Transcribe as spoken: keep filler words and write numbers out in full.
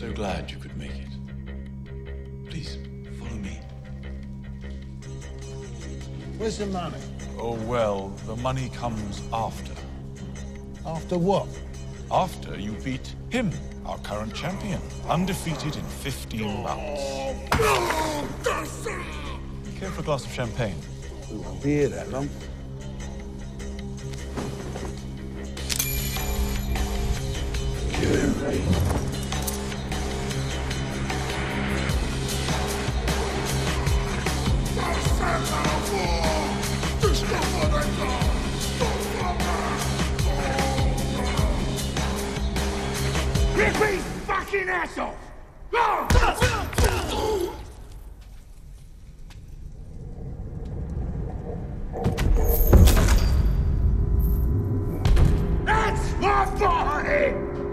so glad you could make it. Please, follow me. Where's the money? Oh, well, the money comes after. After what? After you beat him, our current champion, undefeated in fifteen rounds. Care for a glass of champagne? We won't be here that long. Kill him, mate. Rip his fucking ass off! That's my party!